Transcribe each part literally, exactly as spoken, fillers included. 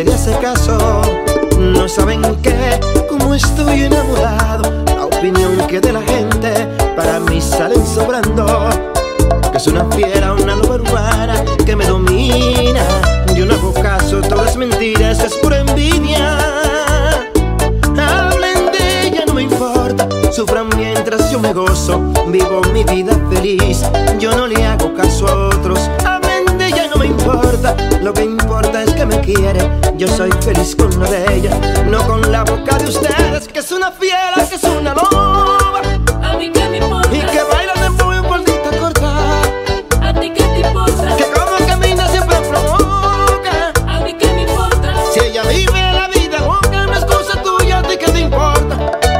se le hace caso. No saben que, como estoy enamorado, la opinión que de la gente para mí salen sobrando. Que es una fiera, una loba urbana que me domina. Yo no hago caso, todo es mentira, eso es pura envidia. Hablen de ella, no me importa, sufran mientras yo me gozo. Vivo mi vida feliz, yo no le hago caso a otros. Hablen de ella, no me importa, lo que importa es que me quiere. Yo soy feliz con lo de ella, no con la boca de ustedes. Que es una fiera, que es una loba. A mí qué me importa. Y que baila de muy bolita corta. A ti qué te importa. Que como camina siempre provoca. A mí qué me importa. Si ella vive la vida loca, no es cosa tuya, a ti qué te importa.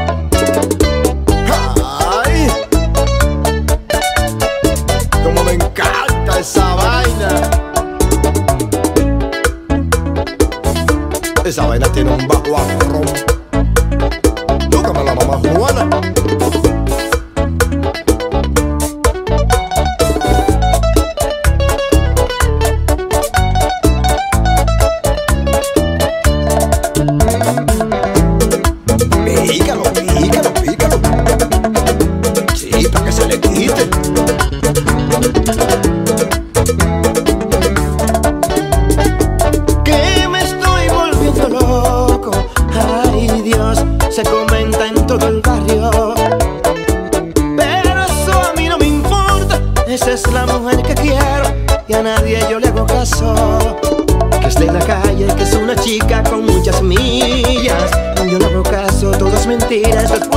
Ay, como me encanta esa vaina. Esa vaina tiene un bajo afro. Tócame la mamá Juana. Pícalo, pícalo, pícalo. Sí, para que se le quite. Que me estoy volviendo loco. Ay, Dios, se comenta en todo el barrio. Pero eso a mí no me importa. Esa es la mujer que quiero y a nadie yo le hago caso. Que esté en la calle, que es una chica con muchas millas. Yo no hago caso, todo es mentira, eso es